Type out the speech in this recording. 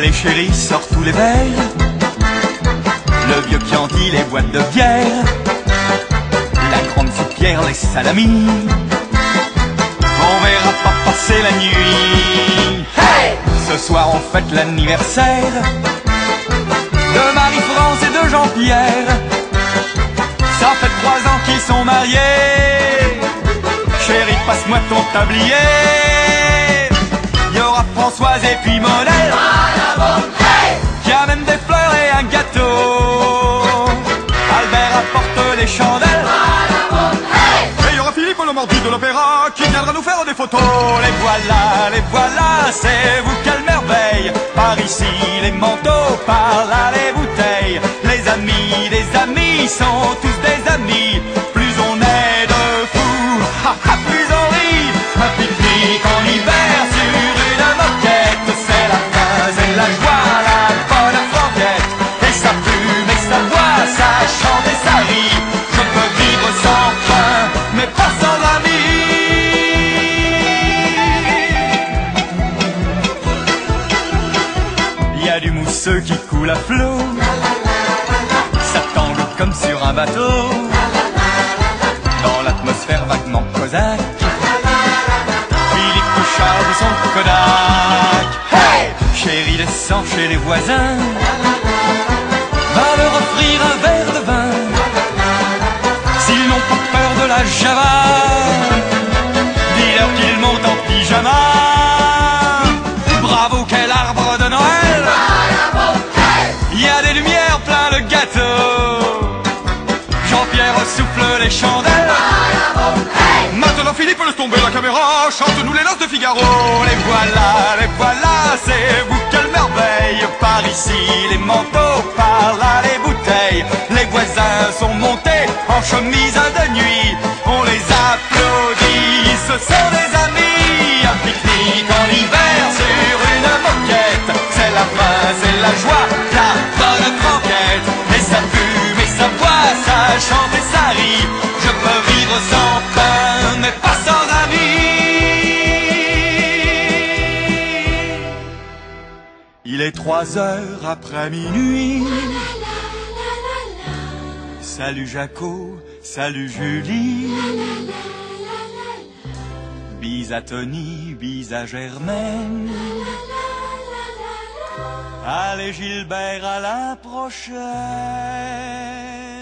Allez chérie, sors tous les verres, le vieux Chianti, les boîtes de bière, la grande soupière, les salamis. On verra pas passer la nuit. Hey! Ce soir on fête l'anniversaire de Marie-France et de Jean-Pierre. Ça fait 3 ans qu'ils sont mariés. Chérie, passe-moi ton tablier. Il y aura Françoise et puis Monel, qui amène des fleurs et un gâteau. Albert apporte les chandelles, et il y aura Philippe le mardi de l'opéra, qui viendra nous faire des photos. Les voilà, c'est vous quelle merveille. Par ici les manteaux, par là les bouteilles. Les amis sont tous des amis. Plus on est de fous, plus on rit. Un pique-nique en hiver sur une moquette, c'est la fin, c'est la joie, la bonne franquette. Et ça fume et ça boit, ça chante et ça rit. Je peux vivre sans pain, mais pas sans amis. Il y a du mousseux qui coule à flot, ça tangue comme sur un bateau, dans l'atmosphère vaguement cosaque. Philippe Couchard de son Kodak. Hey! Chérie, descends chez les voisins, va leur offrir un verre de vin. S'ils n'ont pas peur de la java, dis-leur qu'ils montent en pyjama. Bravo, quel arbre de Noël! Il y a des lumières plein le gâteau. Jean-Pierre souffle les chandelles. Maintenant Philippe, laisse tomber la caméra, chante-nous les noces de Figaro. Les voilà, c'est vous quelle merveille. Par ici les manteaux, par là les bouteilles. Les voisins sont montés en chemise de nuit. On les applaudit, ce sont des amis. Un pique-nique en hiver sur une moquette, c'est la fin, c'est la joie, la bonne franquette. Et ça fume et ça boit, ça chante et ça rit. Je peux vivre sans pain, mais pas sans amis. Il est 3 heures après minuit. Salut Jaco, salut Julie. Bis à Tony, bis à Germaine. Allez Gilbert, à la prochaine.